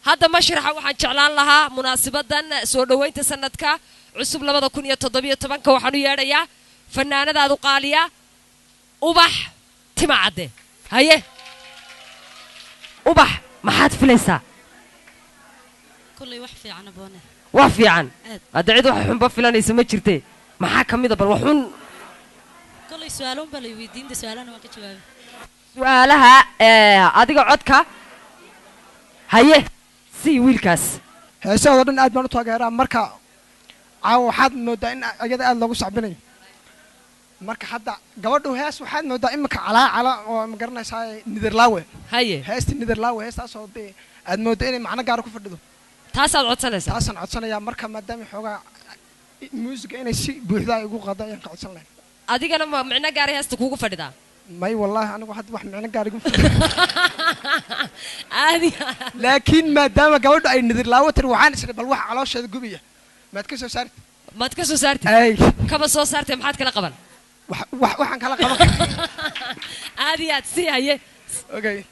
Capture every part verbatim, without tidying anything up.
هذا مشرحة وحن شعلان لها مناسبة سودوين تسندك عصب لبضة كونية تضبية تبانك وحنو ياريا فنانة ذا قالية وبح تمعده هاي وبح ما حد فلسة كل وحفي عن أبونا وحفي عن هذا عيد وحن بفلان يسمى شرتي ما حكم إذا بروحون كل سؤالهم بلي ويدين ده سؤالنا ما كتجاوب سؤالها أديك عدك هاي سي ويلكاس هسه ودن أد منو تاجر مركا أو حد مدين أجد أد لغو صعبني مركا حد جوده هس وحد مدين مك على على مقرنا ساي نيدرلاوي هاي هست نيدرلاوي هست أصلا أد مدين معنا جارو كفردو تاسع عطسنا تاسع عطسنا يا مركا مدام حوجا موسيقى إني سي بوحدة يقول قضاء ينقع عطسنا أديك أنا معنا جاري هست كوكو فردا ماي والله أنا واحد واحد معنا جاري يقول عادي لكن ما دام جوده أي نيدرلاوي تروحان سر بالواحد على شيء قبيه ما تكسر صارت ما تكسو سارتي أي كم صو سارتي محد كلا قبل وح وح وحن كلا قبل عادي هتسي هاي أوكي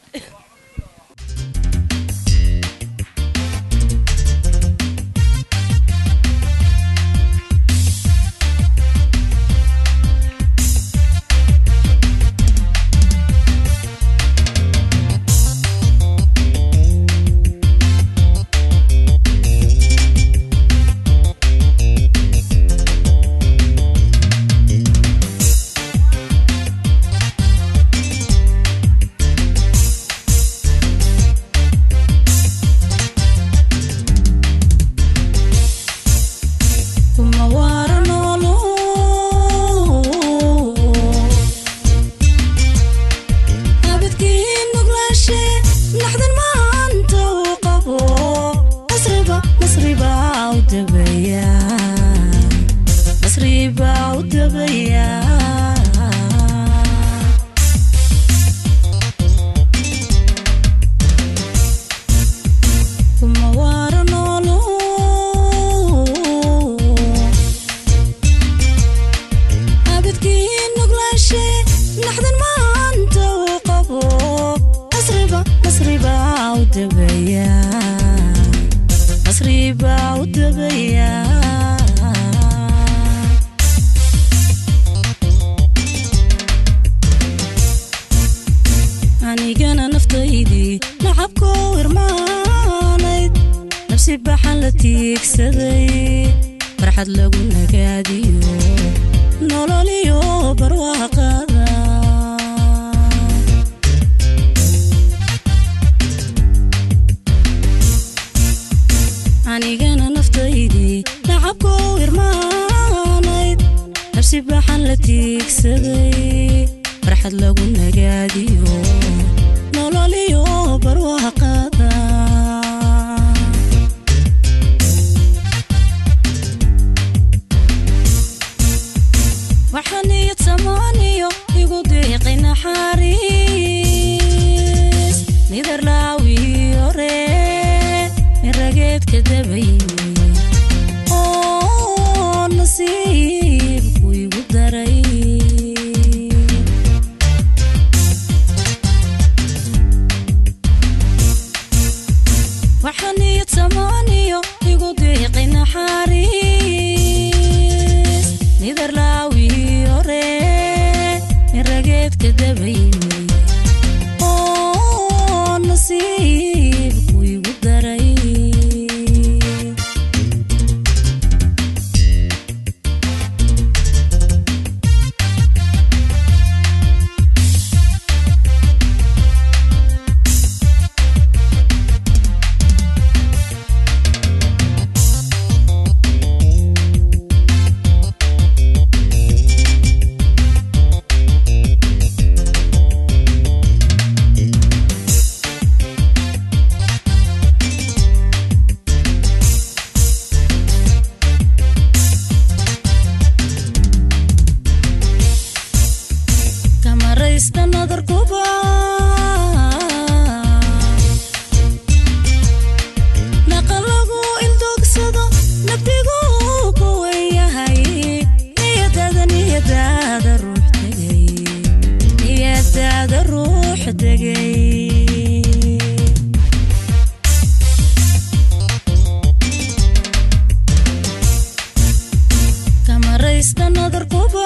Just another kuba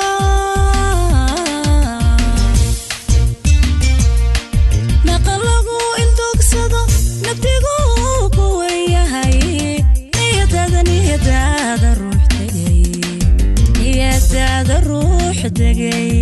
naqalagu ildogsado nabtigu kuwayahay niyadada niyadada ruux tagay niyadada ruux tagay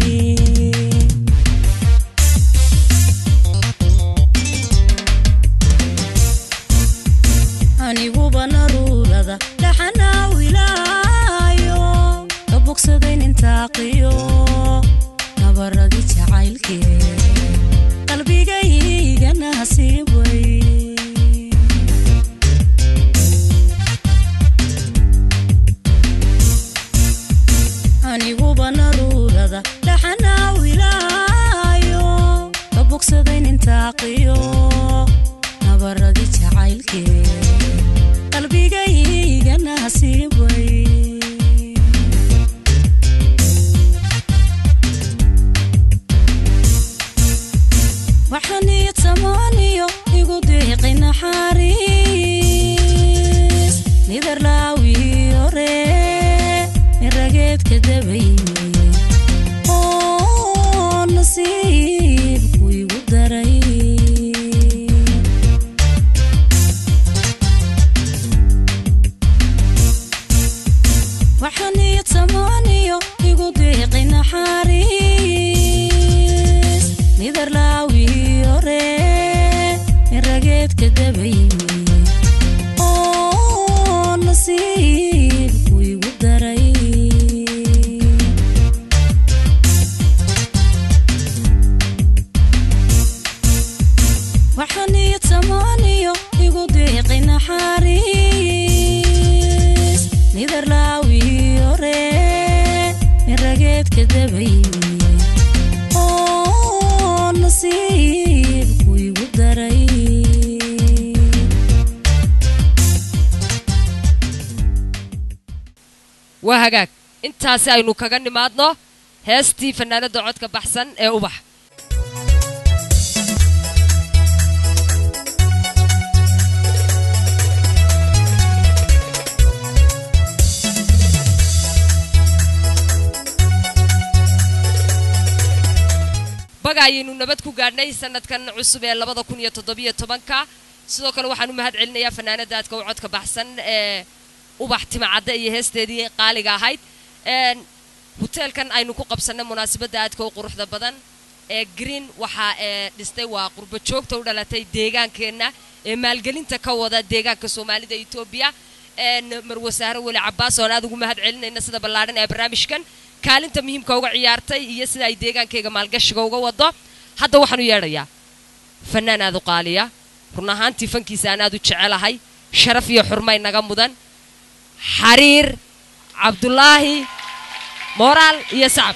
anigu banarulada dhaxana wilaayo kabogsadeyn intaaqiyo nabaradi jacaylkee qalbigayga nasiibay anigu banarulada dhaxana wilaayo kabogsadeyn intaaqiyo nabaradi jacaylkee qalbigayga nasiibay waxani tamaniyo igu deeqay naxariis nidarlaawi ore rageed ka dabayni oo nasiibku igu daray waxani tamaniyo igu deeqay naxariis nidarlaawi ore rageed ka dabayni oo nasiibku igu daray waxani tamaniyo igu deeqay naxariis nidarlaawi ore rageed ka dabayni oo nasiibku igu daray waa hagaag intaasi aynu kaga nimaadno heestii fanaanada codka baxsan ee ubax bagaynu nabad ku gaadhnay sanadkan cusub ee labada kun iyo toddobiyo tobanka sidoo kale waxaan u mahad celinayaa fanaanada aadka u codka baxsan ee ubax timacadda iyo heesteedii qaaliga ahayd een hotelkan aynu ku qabsanay munaasabada aadka u quruxda badan ee green waxa ee dhistay waa qurbo joogta u dhalatay deegaankeena ee maalgelinta ka wada deegaanka Soomaalida Itoobiya een marwasaare wali Cabbaas oo aad ugu mahad celinayna sida ballaaran ee barnaamijkan kaalinta muhiimka uga ciyaartay iyo sida ay deegaankayga maalgashiga uga wado hadda waxaan u yeedhayaa fanaan aad u qaaliya run ahaantii fankiisa aan aad u jecelahay sharaf iyo xurmay naga mudan xariir cabdullaahi moraal iyo sacab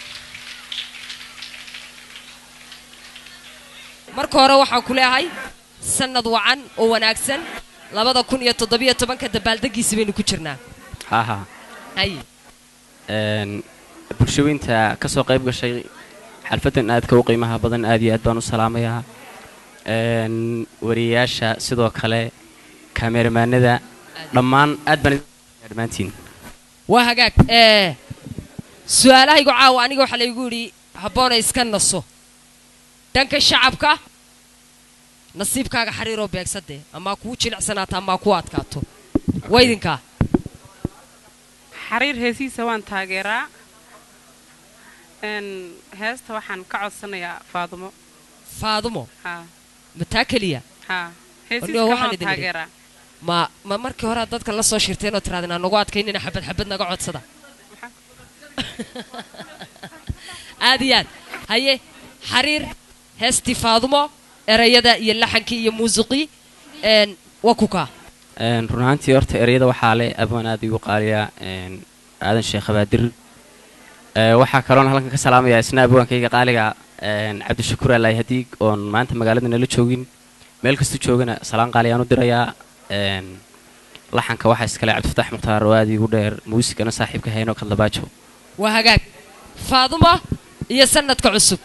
marka hore waxaan ku leeyahay sanad wacan oo wanaagsan labada kun iyo toddobiyo tobanka dabaaldegiisa baynu ku jirnaa haha hay een bulshooyinta ka soo qayb gashay xalfadan aadka u qiimaha badan aad iyo aad baan u salaamayaa een wariyaasha sidoo kale kameramaanada dhammaan aad baan dhamaantiin waa hagaag ee su'aalahaygu caawa aniga waxa la igu yiri haboona iska naso danka shacabka nasiibkaaga xariiro beegsade ama ku jilicsanaata ama ku adkaato waydinka xariir heesiisa waan taageeraa een heesta waxaan ka codsanayaa Faadumo Faadumo ha mata kaliya ha heesiisa waan taageeraa ma ma markii hore dadka la soo shirteen oo tiraadina nagu adkaynina xabad xabad naga codsada aadiyad haye xariir heesti Faadumo erayada iyo laxankii iyo muusiqi een wakuka een runaantii horta erayada waxa leh abaan aad igu qaaliya een aadan sheekh Abaadir ee waxa kaloon halkan ka salaamayaa isna abaankayga qaaliga een Cabdishakuur Allah hadiig oo maanta magaalada nala joogin meel kasta joogana salaan qaali aan u dirayaa een laxanka waxa iskale Cabdifataax Muxtaar oo aad igu dheer muusikana saaxiibka hayno Kadlabaajo waa hagaag Faadumo iyo sanadka cusub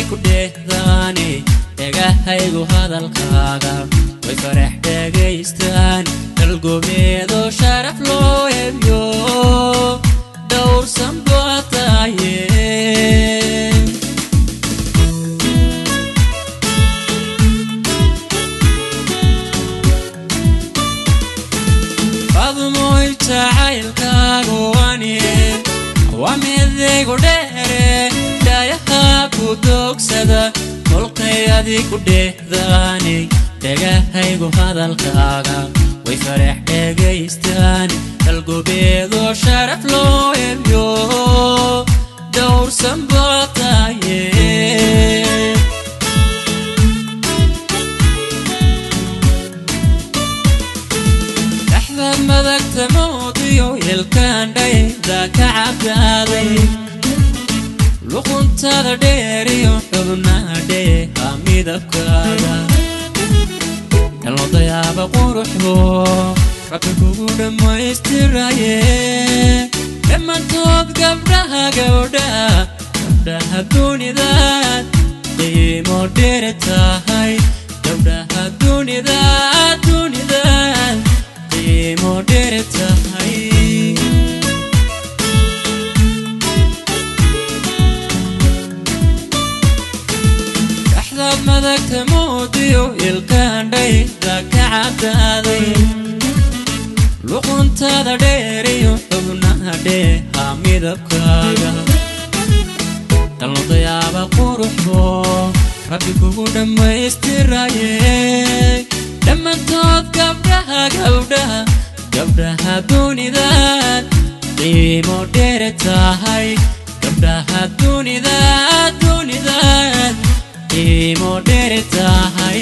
kudehdaani dhagahaygu hadalkaaga way farax dhagaystaan dalgobeedo sharaf loo eebyo dhowrsan baa tahaye fadmoy jacaylkaagu anien wamidaygu dheere dhayaha ku doogsada kolkay adigu dhehdaani dhagahaygu hadalkaaga way farax dhagaystaan dalgobeedo sharaf loo eebyo dhowrsan baa tahaye dhaxdaad madagta moodiyo yelkaan dhayda ka cabdaaday luquntada dheeriyo xubnaha dheeha midabkaaga yaloo dayaaba quruxdo rabbi kugu dhammaystiraye dhammaantood gabdhaha gabdhaha gabdhaha dunidaad qiimo dheer tahay gabdhaha dunidaad dunidaad qiimo dheer tahay madagta moodiyo ilkaan dhayda ka cabdaaday luquntada dheeriyo xubnaha dheeha midabkaaga yaloo dayaaba quruxdo rabbi kugu dhammaystiraye dhammaantood gabdhaha gabdhaha gabdhaha dunidaad qiimo dheer tahay gabdhaha dunidaad dunidaad qiimo dheer tahay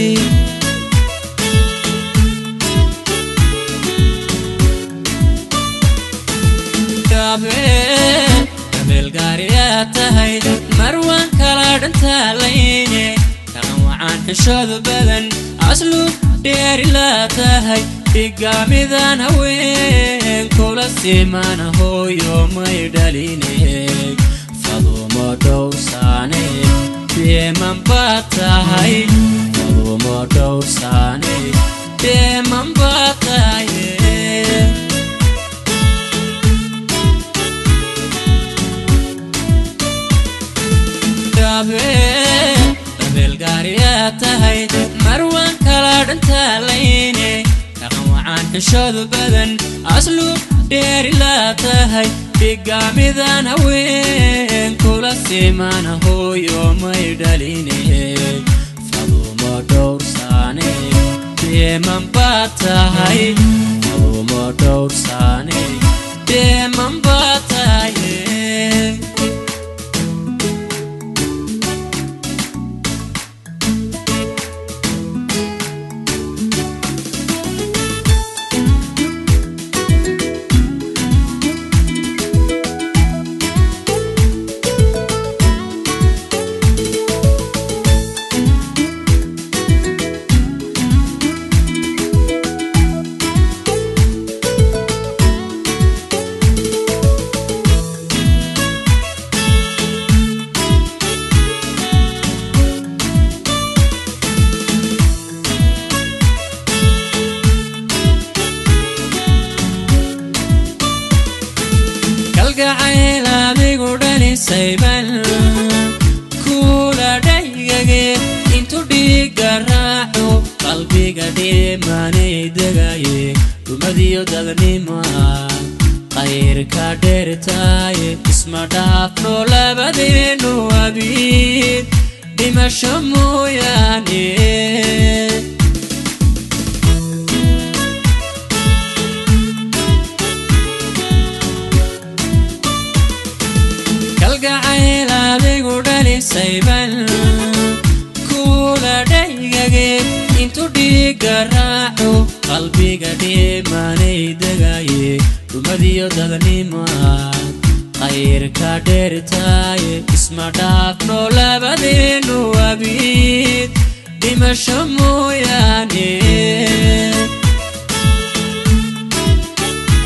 gabeel gabeel gaariyaa tahay marwaan kala dhantaalayne dhaqan wacaan xishoodu badan asluub dheeri laa tahay dhigaamidan haween kula simana hooyo may dhaline fadumo dhowrsaane deeman baa tahay fadumo dhowrsaane deeman baa tahaye gabeel gabeel gaariyaa tahay marwaan kala dhantaalayne dhaqan wacaan xishoodu badan asluub dheeri laa tahay dhigaamidan haween kula simana hooyo may dhaline fadumo dhowrsaane deeman baa tahay fadumo dhowrsaane deeman baa tahaye kalgacayl adigu dhalisayban kula dhaygage intu dhiiga raaxo qalbiga dhimanay degaye dumadiyo dadnima qayrka dheertaaye isma dhaafno labadeenu abiid dhimasho mooyaane kalgacayl adigu dhalisayban kula dhaygage intu dhiiga raaxo qalbiga dhimanay degaye dumadiyo dadnima qayrka dheertaaye isma dhaafno labadeenu abiid dhimasho mooyaane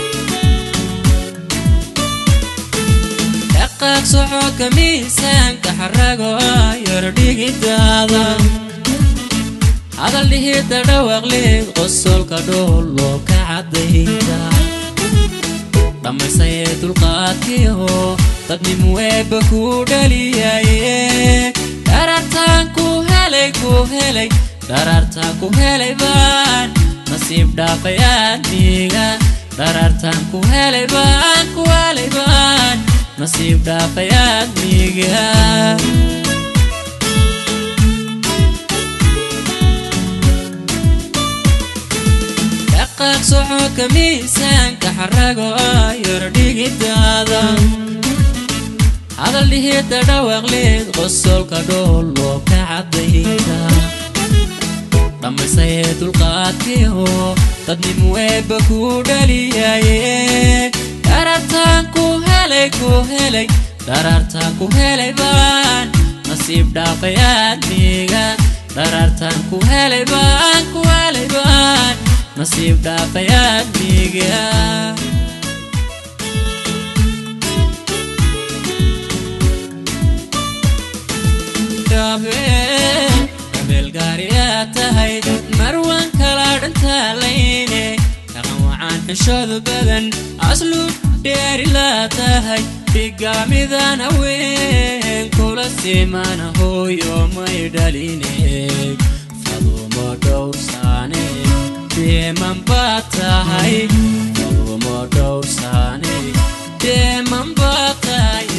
dhaqaaq socodka miisaanka كحرقو يرديك دادا هذا اللي هي تدوق لي غسل كدولو كعديدا لما سيد القاتيه تدني مويب كودالياي درارتان كو هلي كو هلي درارتان كو هلي بان نصيب دافيان ديغا درارتان كو هلي بان كو هلي بان نصيب دافيان ديغا دقق صحوك ميسان كحرقو يرديك دادا هذا اللي هي تدوق لي غسل كدولو كعديدا لما سيد القاتيه تدني مويب كودالياي درارتان كو هلي كو هلي درارتان كو هلي بان نصيب دافيان ديغا درارتان كو هلي بان كو هلي بان نصيب دافيان ديغا دافين قبل قارياتهاي مروان كلاد انتاليني كغوعان حشود بدن أسلوب ديري لا تهاي بقامي ذان وين كل السيمان هو يوم يداليني فضو مدور ساني ديمان باتهاي فضو مدور ساني ديمان باتهاي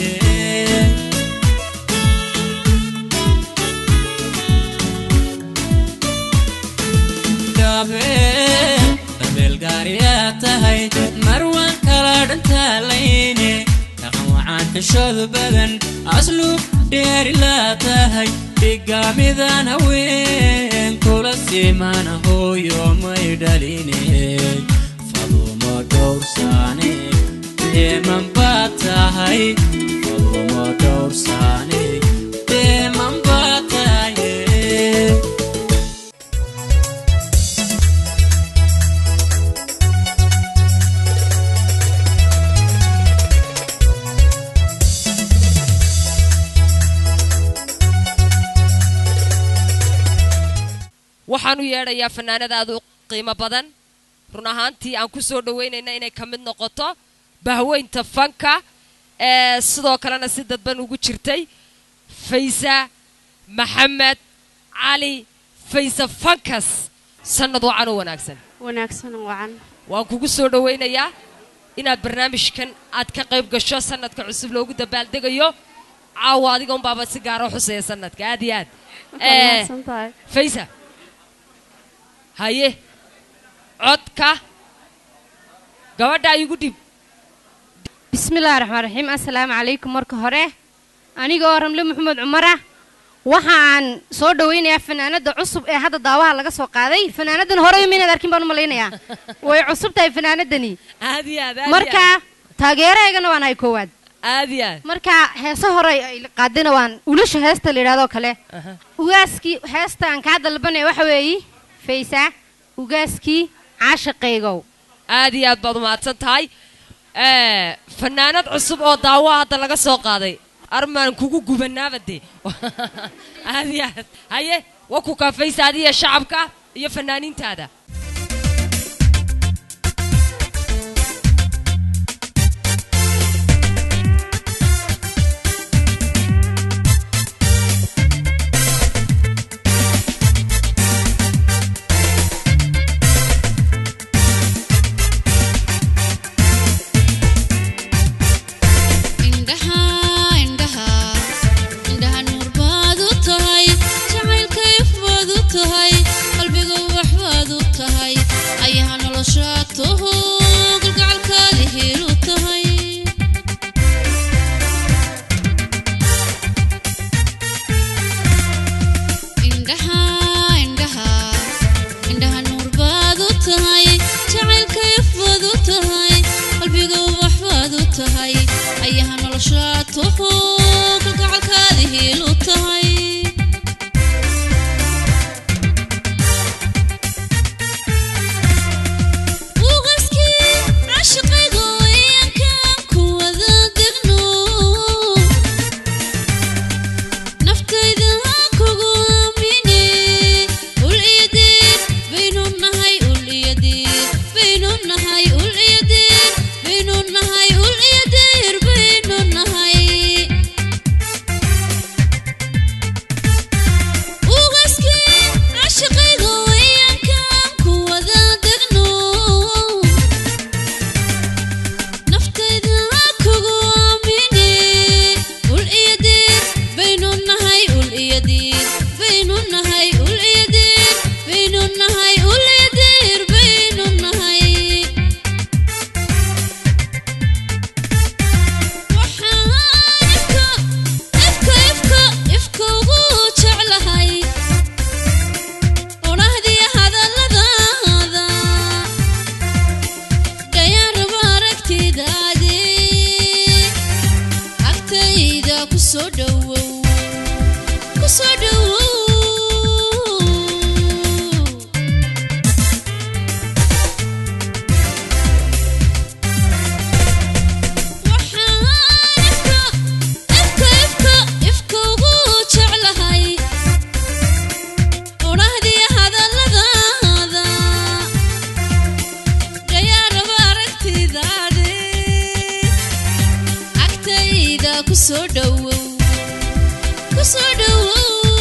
قبل قارياتهاي مروان كلاد انتاليني كغوعان حشود بدن أسلوب ديري لا تهاي بقامي ذان وين كل السيمان هو يوم يداليني فضو مدور ساني ديمان باتهاي فضو مدور ساني ديمان باتهاي waxaan u yeedhayaa fanaanadaadu qiimo badan run ahaantii aan ku soo dhaweynayna inay ka mid noqoto bahweynta fanka ee sidoo kalena si dadban ugu jirtay Faysa Maxamed Cali Faysa Fankas sanad wacan oo wanaagsan wanaagsan wacan waan kugu soo dhaweynayaa inaad barnaamijkan aad ka qayb gasho sanadka cusub loogu dabaaldegayo caawa adiga un baaba si gaar ah xuseeya sanadka aad iyo aad ee Faysa haye codka gabadha igu dib bismillaahir rahmaanir rahiim assalaamu calaykum marka hore aniga oo Ramle Maxamed Cumar ah waxaan soo dhaweynayaa fanaanada cusub ee hadda daawaha laga soo qaaday fanaanadan hore miinaad arkin baan u maleynayaa way cusub tahay fanaanadani aad iyo aad marka taageeraygana waan hay koowaad aad iyo aad marka heeso hore ay qaadina waan ulasha heesta la yiraahdo kale ugaaski heesta aan ka dalbanay waxa weeyii Faysa ugaaski caashaqaygow aad iyo aad baad u mahadsan tahay ee fanaanad cusub oo daawaha hadda laga soo qaaday armaan kugu gubanaabade aad iyo aad haye waa ku ka Faysa adiga shacabka iyo fanaaniintaada kusoo dhawow kusoo dhawow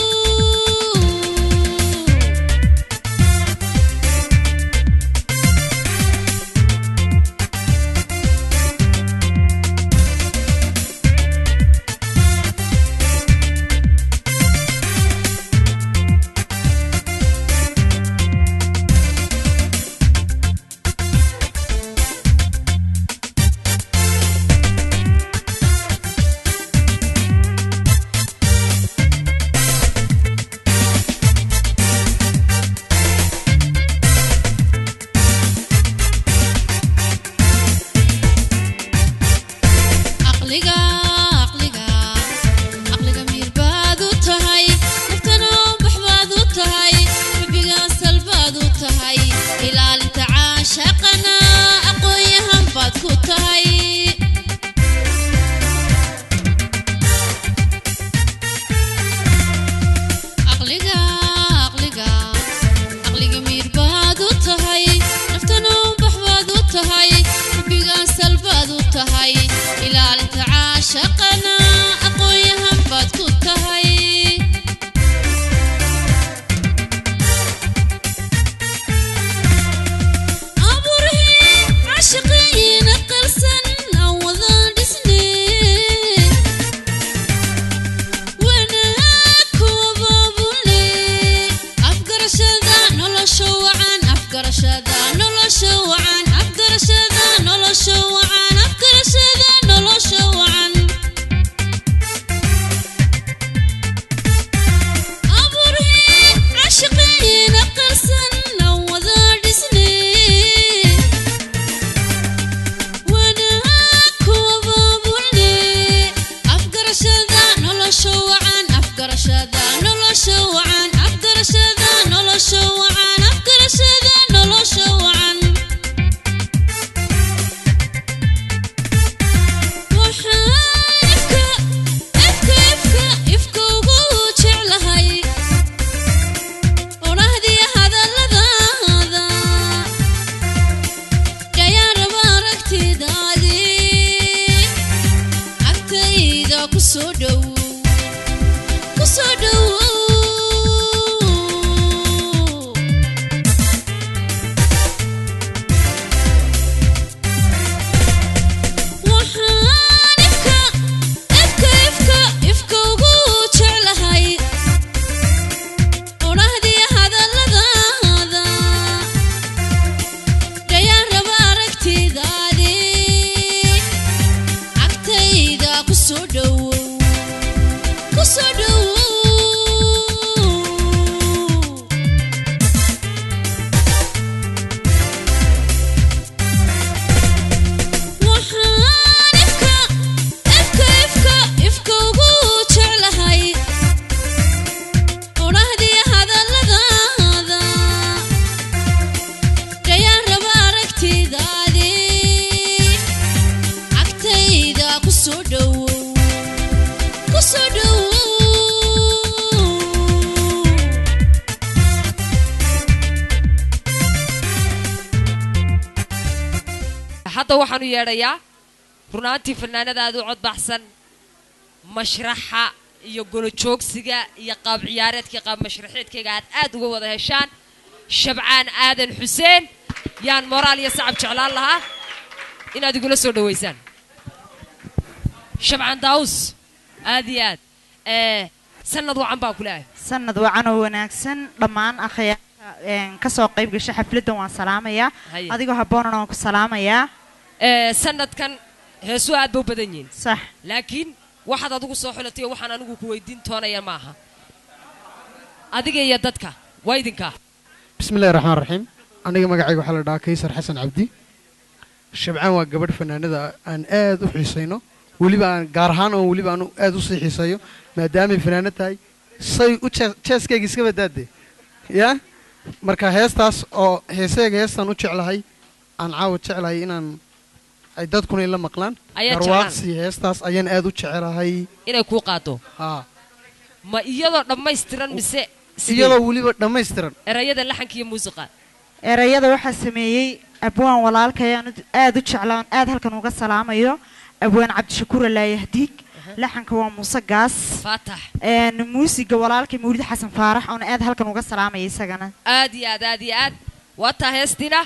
hadda waxaan u yeedhayaa runaantii fanaanadaadu cod baxsan mashraxa iyo golo joogsiga iyo qaab ciyaareedka qaab mashraxeedkayga aad aad uga wada heshaan shabcaan aadan xuseen yaan moraal iyo sacab jeclaan lahaa inaad igula soo dhaweysaan shabcaan daawus aad iyo aad ee sanad wacan baa kula sanad wacan oo wanaagsan dhammaan akhyaarta ka soo qayb gashay xafladan waan salaamayaa adigoo habboonana waan ku salaamayaa ee sanadkan heesu aad buu badan yihiin sax laakiin waxaad adigu soo xulatay waxaan anigu ku weydiin toonaya maaha adiga iyo dadka waa idinka bismillaahi raxmaani raxiim aniga magacayga waxaa la dhahaa kaysar xasan cabdi shabcaan waa gabadh fanaanada aan aad u xiisayno weliba aan gaar ahaan oo weliba aan aad u sii xiisayo maadaamay fanaanad tahay say u jeeskayga iska badaade yaa marka heestaas oo heesayga heestaan u jeclahay aan caawa jeclahay inaan ay dadkuna ila maqlaan garwaaqsi heestaas ayaan aad u jecelahay inay ku qaado ha ma iyadoo dhammaystiran mise iyadoo weliba dhammaystiran erayada laxanka iyo muusiqa erayada waxaa sameeyey abwaan walaalkay aan aad u jeclaan aad halkan uga salaamayo abwaan cabdishakuur allaayahdiig laxanka waa Muuse Gaas Faatax een muusiga walaalkay Mawlid Xasan Faarax oo aad halkan uga salaamay isagana aad iyo aad aad iyo aad wata heestina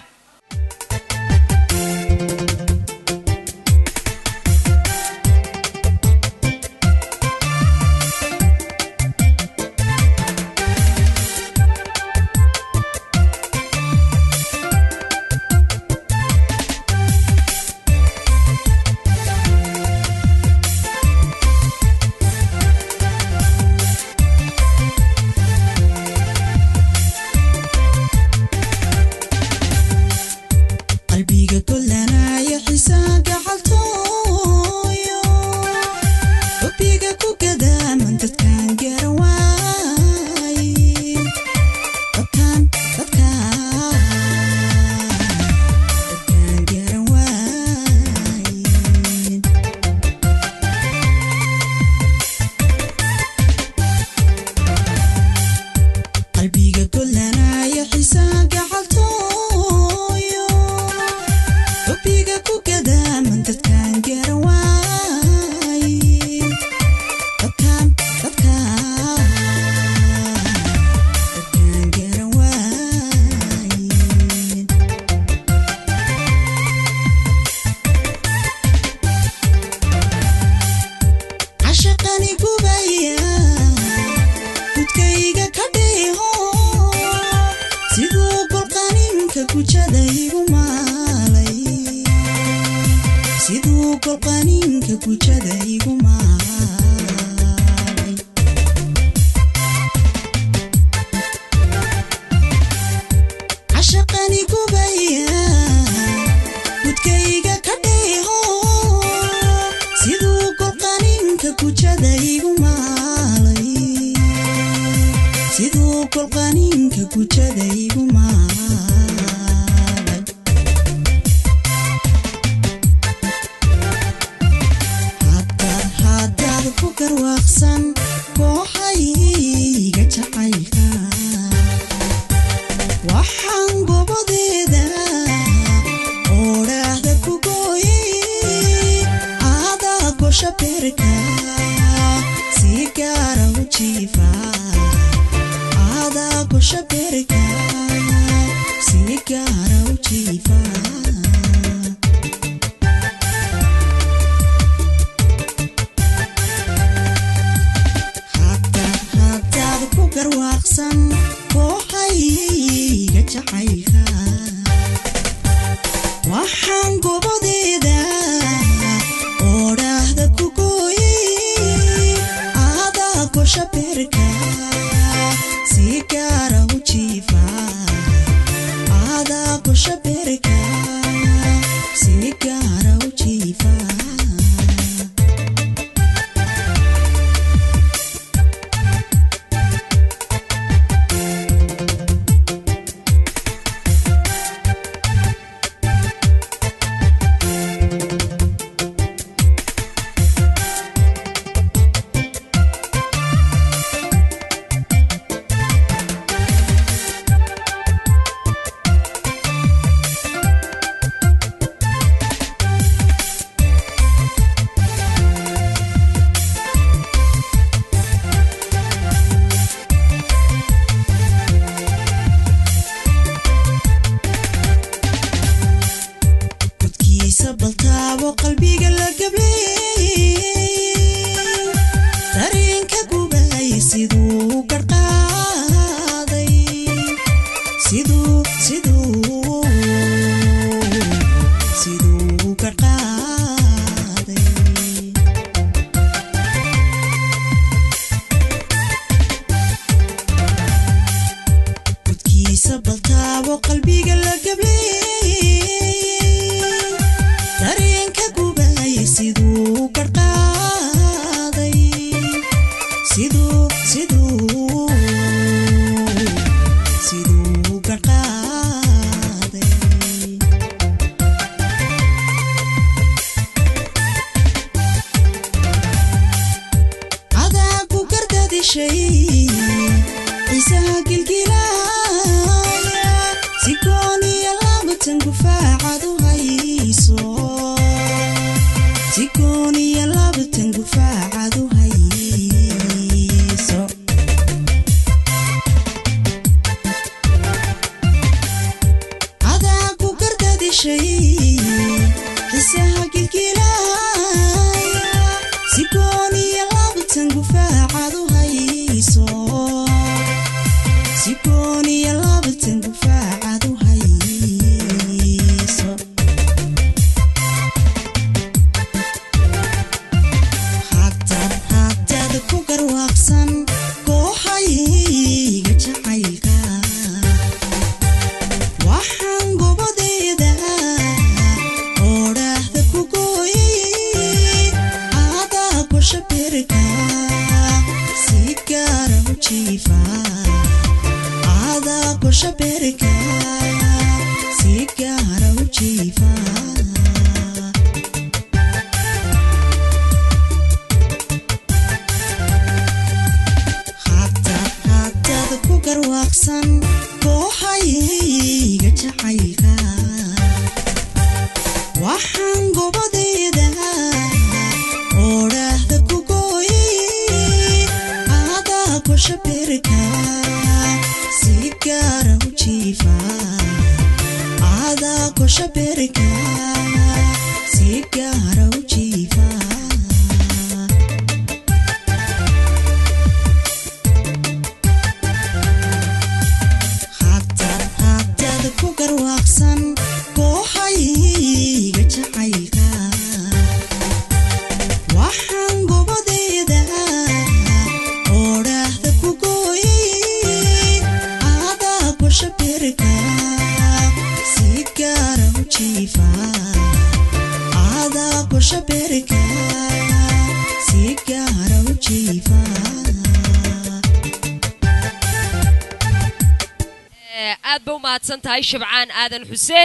تكوني يا لابتن قفاعة aad baa u mahadsan tahay Shabcaan Aadan Xuseen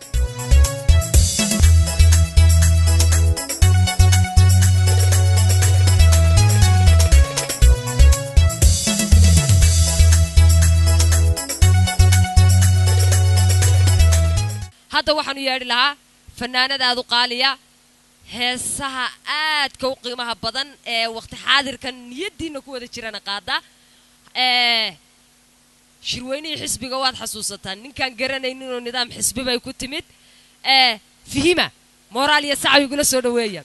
hadda waxaanu yeedhi lahaa fanaanadaadu qaaliya heesaha aadka u qiimaha badan ee waqti xaadirkan niyadiina ku wada jirana qaada ee shirweynihii xisbiga waad xasuusataan ninkaan garanaynin oo nidaam xisbi bay ku timid ee fihima moraal iyo sac igula soo dhaweeya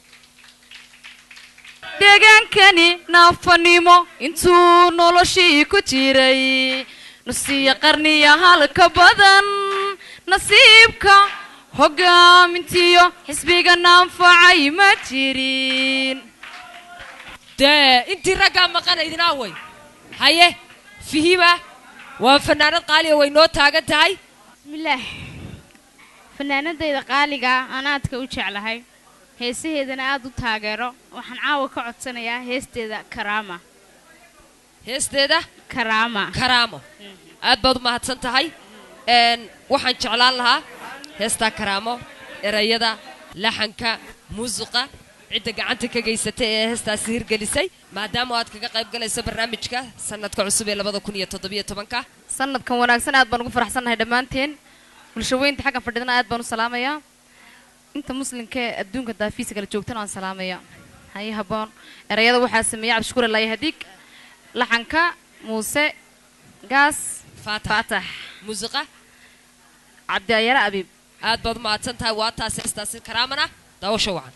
deegaankani naafanimo intuu noloshii ku jiray nusiya qarniya halka badan nasiibka hogaamintiyo xisbiga naanfacay ma jirin dee intii raggaa maqanaydinaa way haye fihima waa fanaanad qaaliya way noo taagan tahay bismillaah fanaanadayda qaaliga aan aadka u jeclahay heesaheedana aad u taageero waxaan caawa ka codsanayaa heesteeda karaama heesteeda karaama karaamo aad baad u mahadsan tahay een waxaan jeclaan lahaa heestaa karaamo erayada laxanka muusiqa cidda gacanta ka geysatay ee heestaasi hirgelisay maadaama aad kaga qayb galayso barnaamijka sanadka cusub ee labada kun iyo toddobiyo tobanka sanadkan wanaagsan aad baan ugu faraxsanahay dhammaanteen bulshaweynta xagga fadhidana aad baan u salaamayaa inta muslimka ee adduunka daafiisa kala joogtana waan salaamayaa haye habboon erayada waxaa sameeyay cabdishakuur allahi hadiig laxanka muuse gaas faatax muusiqa cabdi ayara abiib aad baad u mahadsan tahay waa taas heestaasi karaamana daawasho wacan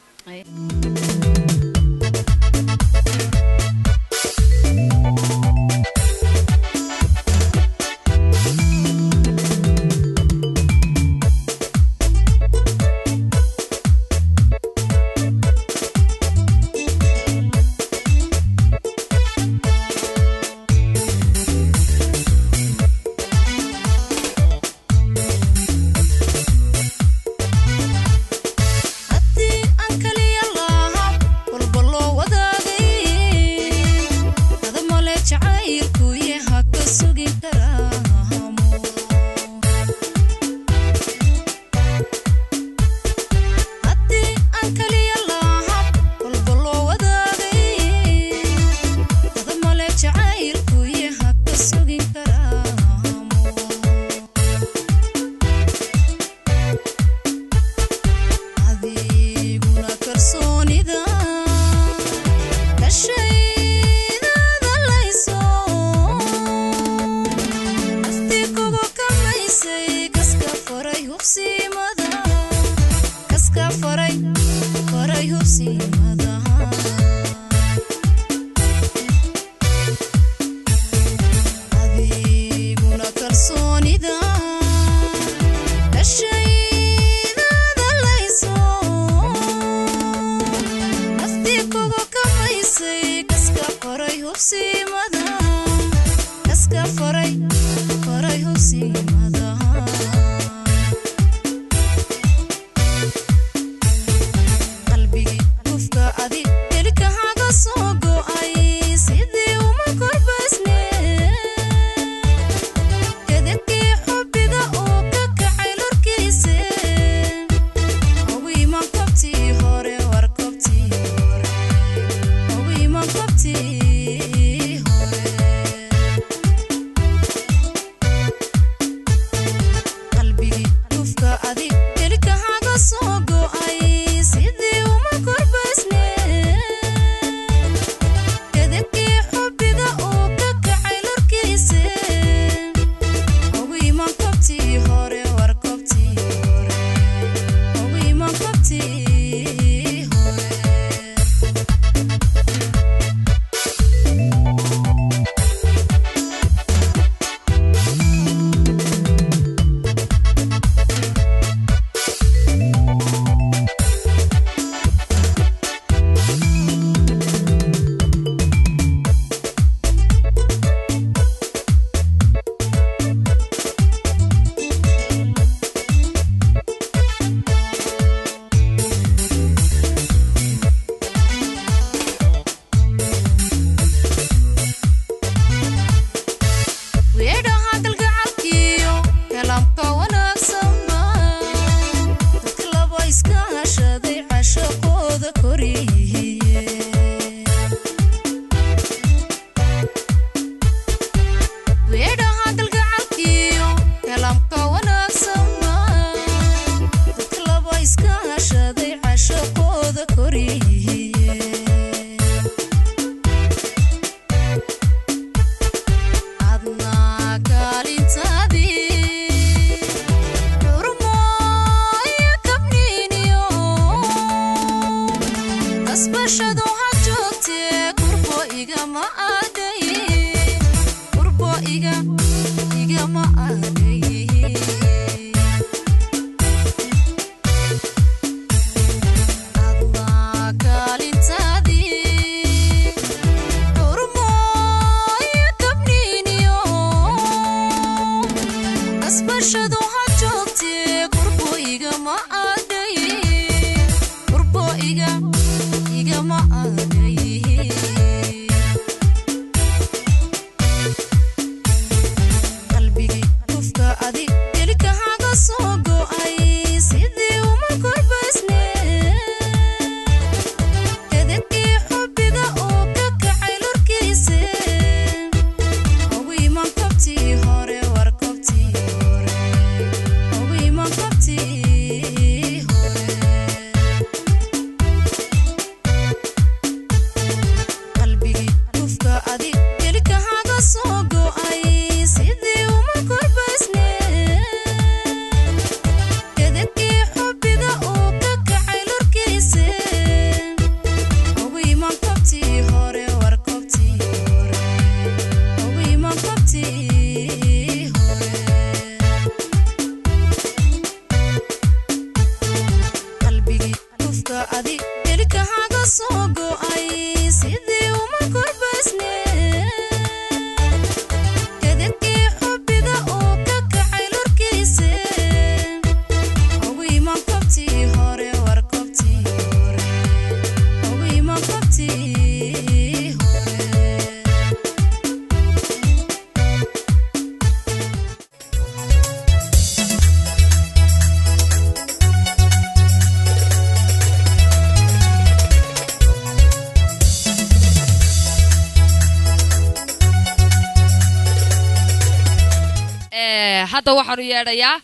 hadda waxaan u yeedhayaa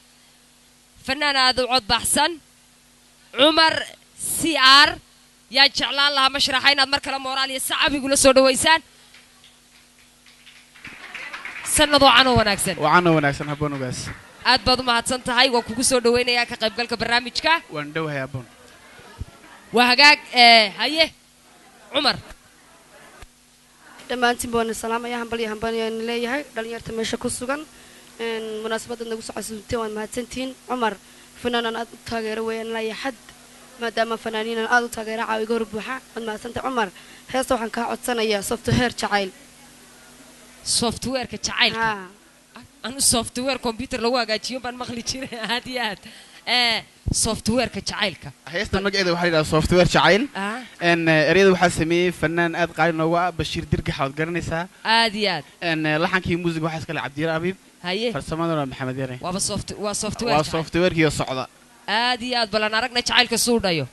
fanaan aad u cod baxsan Umar Siar yaa jeclaan lahaa mashraxa inaad mar kale moraal iyo sacab igula soo dhaweysaan sanad wacan wanaagsan wacan wanaagsan haboon ugaas aad baad u mahadsan tahay waan kugu soo dhaweynayaa ka qaybgalka barnaamijka waan dhawahay haboon waa hagaag ee haye Umar dhammaantiin baan salaamaya hanbal iyo hanbal aan leeyahay dhalinyarta meesha ku sugan een munaasabada nagu soo casuumtay waan mahadsantiin Umar fanaanan aad u taageero weeyaan la yaxad maadaama fanaaniin aad u taageero caawiga hor buuxa waan mahadsantahay Umar heesta waxaan ka codsanayaa software jacayl software ka jacaylka أنا سوفت وير كمبيوتر لو أجاتيو بان مخلي شيء هاديات آه سوفت وير كجعلك هيستا مجد وحيد سوفت وير جعيل آه إن أريد وحاسمي فنان أد قايل نوع بشير درج حاضر قرنسها هاديات إن لحن كي موسيقى وحاس كلا عبد الرحيم هاي فرسمان محمد يري وابا سوفت وسوفت وير وسوفت وير كي الصعدة هاديات بلا نارقنا جعلك صورة يو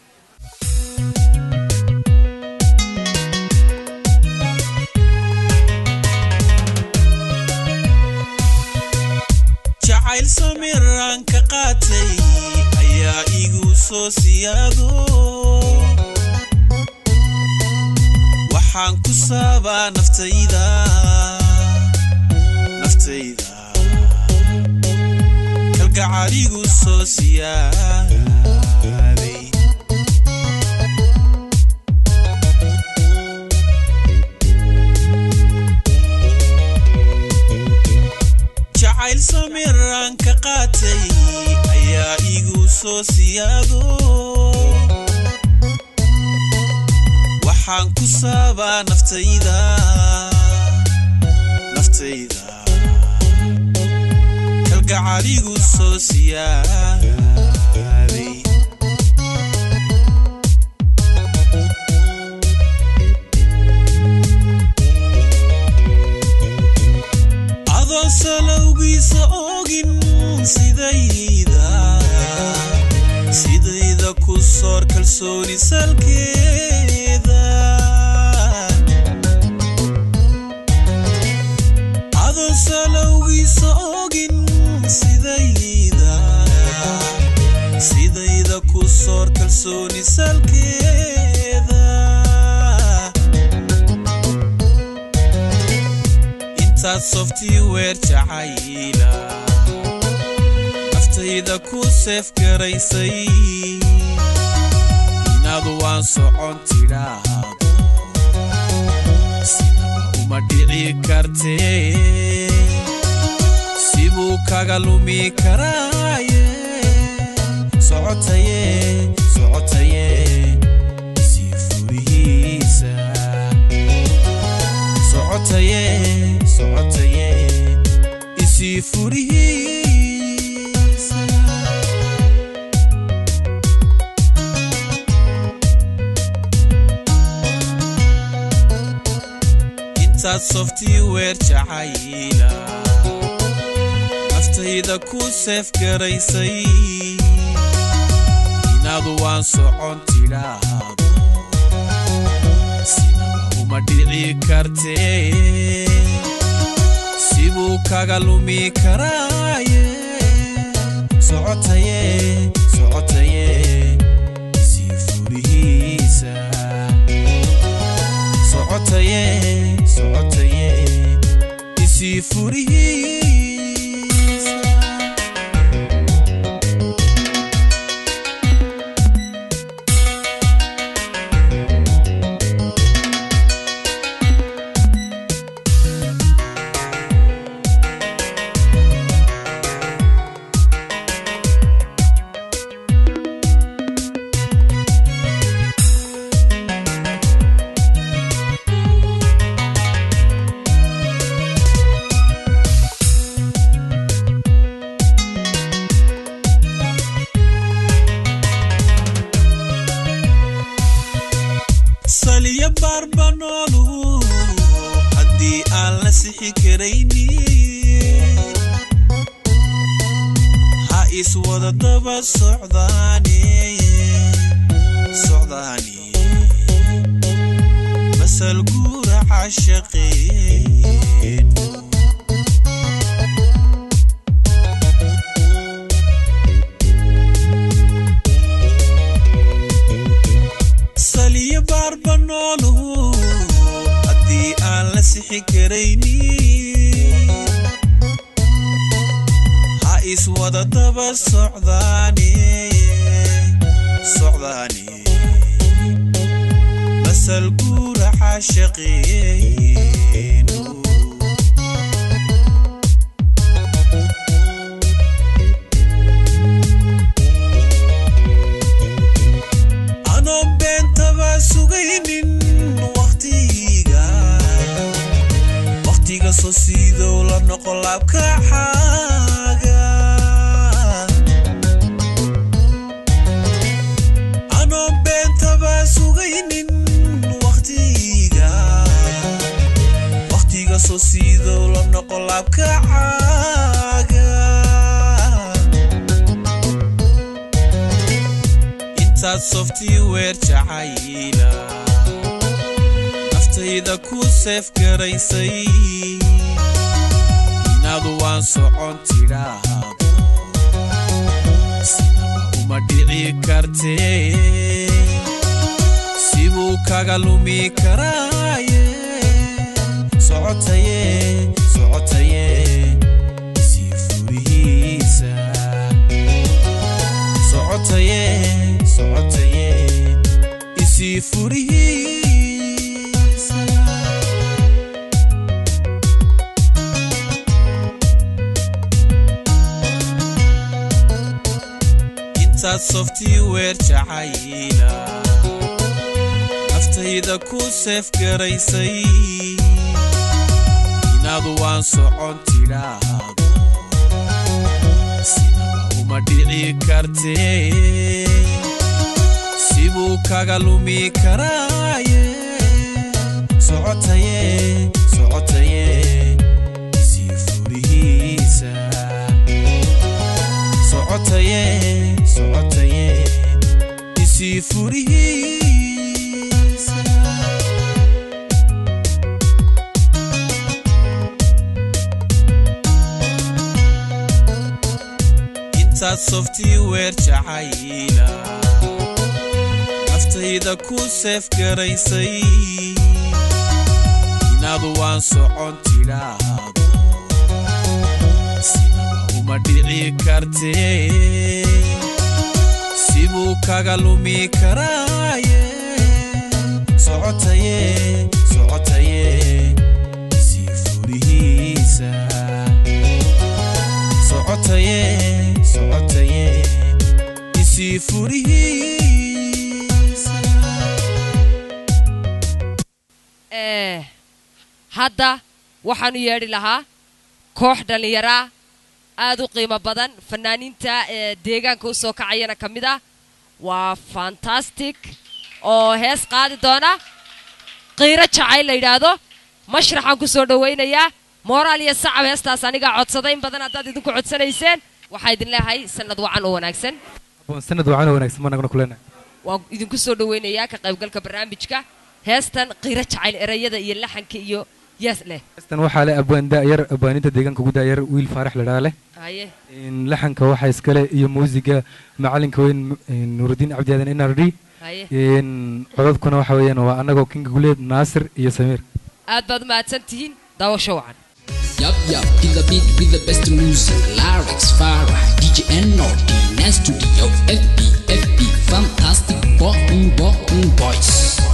جعل سميران كقاتي أيا إيجو سوسيادو وحان كسابا نفتيدا نفتيدا كالقعار إيجو سوسيادي جعل سميران كقاتي أيا إيجو سوسيادو وحان كسابا نفتيدا نفتيدا كالقعار إيجو سوسيادي salowgii soogin sidayda sidayda ku soor kalsooni salkeeda adoo salowgii soogin sidayda sidayda ku soor kalsooni salkeeda software jacayla naftayda ku sef garaysay inaad waan socon tidhaahdo sinaba uma dhici kartee sibuu kaga lumi karaaye socotaye socotaye isii furihiisa socotaye socotaye isii furihiisa intaad software jacayla naftayda ku sef garaysay inaad waan socon tidhaahdo sinaba uma dhici kartee sibuu kaga lumi karaaye socotaye socotaye isii furihiisa socotaye socotaye isii furihiisa saliya barbanolu haddii aan la sixi karaynin ha iswada daba socdaane socdaane masal guura caashaqeen saliya barbanolu haddii aan la sixi karaynin ha iswada daba socdaane socdaane masal guura caashaqeen sugaynin waqtiga waqtiga soo siido la noqon laabka software jacayla naftayda ku seef garaysay inaadu waan socon tidhaahdo sinaba uma dhici kartee sibuu kaga lumi karaaye socotaye socotaye isii furihiisa socotaye socotaye isii furihiisa intaad software jacayla naftayda ku seef garaysay inaadu waan socon tidhaahdo sinaba uma dhici kartee sibuu kaga lumi karaaye socotaye socotaye isii furihiisa socotaye socotaye isii furihiisa intaad software jacayla naftayda ku seef garaysay inaadu waan socon tidhaahdo sinaba uma dhici kartee sibuu kaga lumi karaaye socotaye socotaye isii furihiisa socotaye socotaye isii furihiisa ee hadda waxaanu yeedhi lahaa koox dhallinyara aad u qiimo badan fanaaniinta ee deegaanka u soo kacayana ka mid ah waa fantastic oo hees qaadi doona qiiro jacayl la yidhaahdo mashraxaan ku soo dhowaynayaa mooraal iyo sacab heestaas anigaa codsaday in badan haddaad idinku codsanayseen waxaa idin leeyahay sanad wacan oo wanaagsan sanad wacan oo wanaagsan ma naguna kuleenahay waan idinku soo dhowaynayaa ka qaybgalka barnaamijka heestan qiiro jacayl erayada iyo laxanka iyo yaas leh heestan waxaa leh abwaan daayar abwaaninta deegaanka ugu daayar wiil faarax la dhaha leh haye laxanka waxaa iskale iyo muusiga macalinka weyn nuurudiin cabdi aadan n r d haye codadkuna waxa weeyaan waa annagoo kinga guleed naasir iyo samiir aad baad mahadsan tihiin daawasho wacan Yup, yup, in the beat with the best music. Lyrics, Farah, D J N R D, Nice Studio, F B, F B, fantastic, bottom, bottom boys.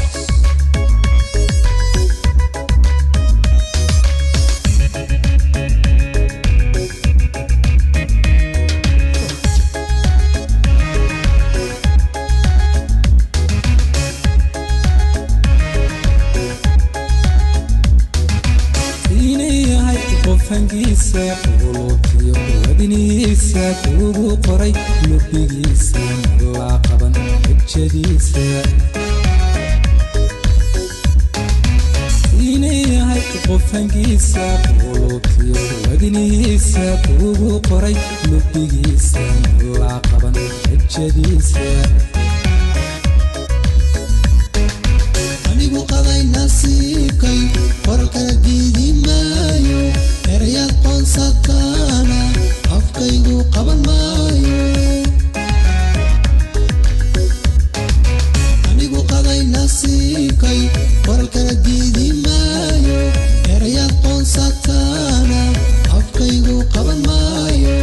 fangiisa qulubtiyo wadiniisa kugu qoray lubigiisa la qaban xijadiisa inayahay qofangiisa qulubtiyo wadiniisa kugu qoray lubigiisa la qaban xijadiisa anigu qaday nasiibkay qorkala diidi maayo erayad qoonsataana afkaygu qaban maayo anigu qaday nasiibkay qorkala diidi maayo erayad qoonsataana afkaygu qaban maayo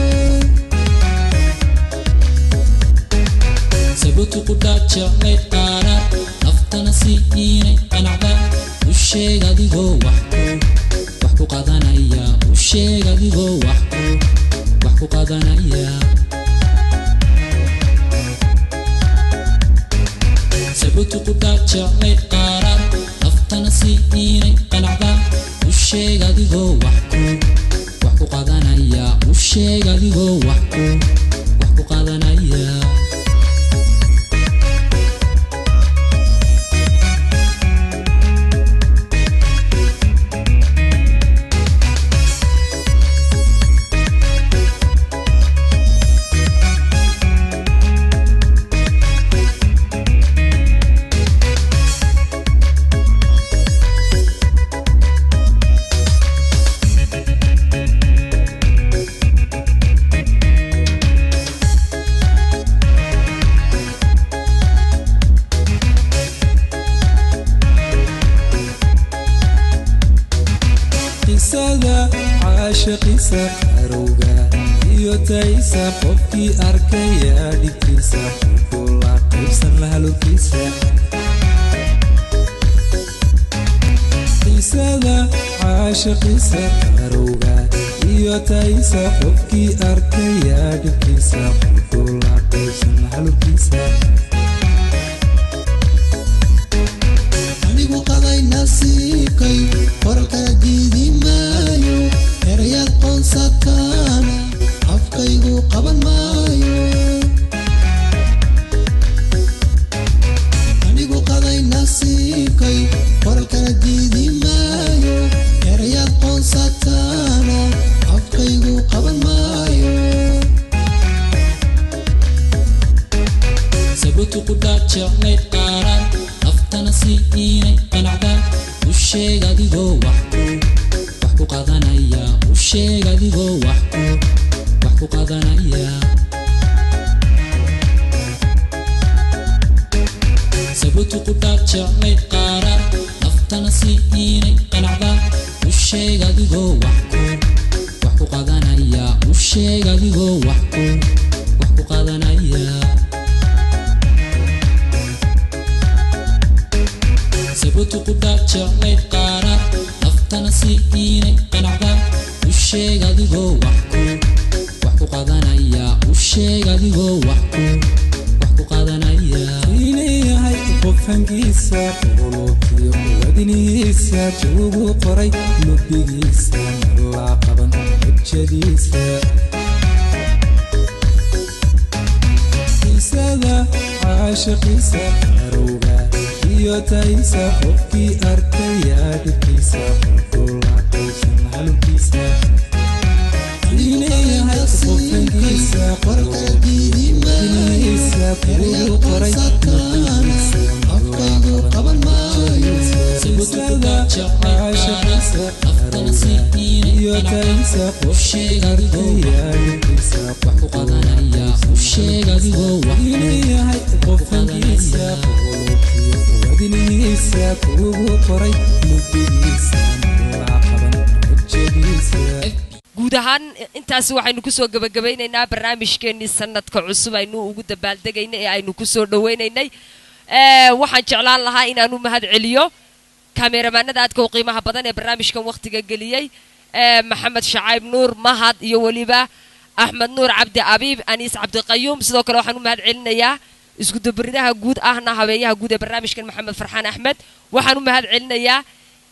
sabutu qudhaajacay qaaraar naftana si inay qanacda u sheeg adigoo wax ku qadanaya u sheeg adigoo wax ku wax ku qadanaya sabutu qudhaajacay qaaraar naftana si inay qanacda u sheeg adigoo wax ku wax ku qadanaya u sheeg adigoo wax ku wax ku qadanaya iyo taysa qofkii arkaya dhibkiisa kula qaybsan la halkiisa qiisada caashiqiisa qarowga iyo taysa qofkii arkaya dhibkiisa kula qaybsan la halkiisa anigu qaday nasiibkay qoralkala diidi maayo erayad qoonsataana afkaygu qaban maayo anigu qaday nasiibkay qoralkala diidi maayo erayad qoonsataana afkaygu qaban maayo sabutu ku dhaajacnayd qaaraan naftana si inay qanacdaan u sheeg adigoo wax ku wax ku qadanaya u sheeg adigoo wax ku wax ku qadanaya sabutu ku dhaajacnayd qaaraan naftana si inay qanacdaan u sheeg adigoo wax ku wax ku qadanaya u sheeg adigoo wax ku wax ku qadanaya sabutu ku dhaajacnayd qaaraan naftana si inay qanacdaan u sheeg adigoo wax ku wax ku qadanaya u sheeg adigoo wax ku wax ku qadanaya inayahay qofankiisa quluubkiyo wadinihiisa joogu qoray lubigiisa la qaban xujadiisa qiisada caashiqiisa qarowga iyo taysa qofkii arkaya dhibkiisa kula qaybsan halkiisa inayahay qofankiisa qoralkala diidi maayo erayad qoonsataana afkaygu qaban maayo qiisada caashiqiisa qarowga iyo taysa qofkii arkaya dhibkiisa wax ku qadanaya u sheeg adigoo wax inayahay qofankiisa quluubkiyo wadinihiisa kugu qoray lubigiisa la qaban xujadiisa guud ahaan intaasi waxaynu ku soo gabagabeynaynaa barnaamijkeennii sanadka cusub aynu ugu dabaaldegaynay ee aynu ku soo dhawaynaynay waxaan jeclaan lahaa inaanu mahad celiyo kameramaanada aadka u qiimaha badan ee barnaamijkan wakhtiga geliyey maxamed shacayb nuur mahad iyo weliba axmed nuur cabdi abiib aniis cabdiqayuum sidoo kale waxaan u mahad celinayaa isku dabaridaha guud ahna habeeyaha guud ee barnaamijkan maxamed farxaan axmed waxaan u mahad celinayaa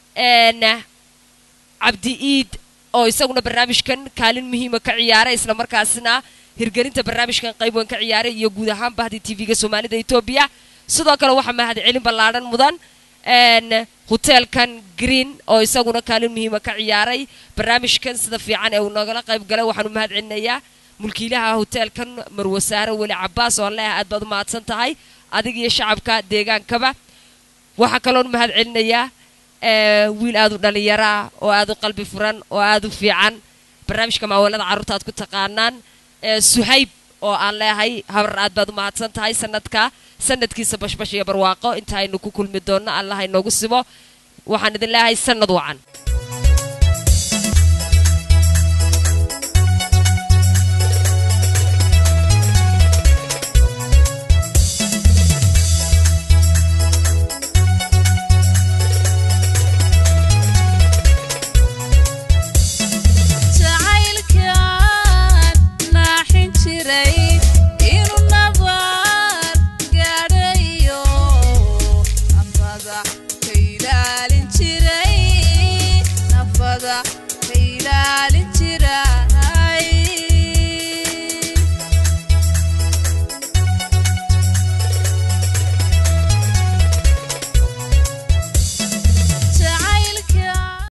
cabdi iid oo isaguna barnaamijkan kaalin muhiima ka ciyaaray isla markaasna hirgelinta barnaamijkan qayb weyn ka ciyaaray iyo guud ahaan bahdi tv-ga soomaalida Itoobiya sidoo kale waxa mahad celin ballaaran mudan een hotelkan green oo isaguna kaalin muhiima ka ciyaaray barnaamijkan sida fiican ee uu nagala qayb galay waxaan u mahad celinayaa mulkiilaha hotelkan marwasaare wali Cabbaas oo leeyahay aad baad u mahadsan tahay adiga iyo shacabka deegaankaba waxa kale oo mahad celinayaa ee wiil aad u dhalinyara oo aad u qalbi furan oo aad u fiican barnaamijka maawalada carruurta aad ku taqaanaan ee Suhayb oo aan leeyahay habar aad baad u mahadsan tahay sanadka sanadkiisa bashbash iyo barwaaqo inta aynu ku kulmi doonno Allah inoogu simo waxaan idin leeyahay sanad wacan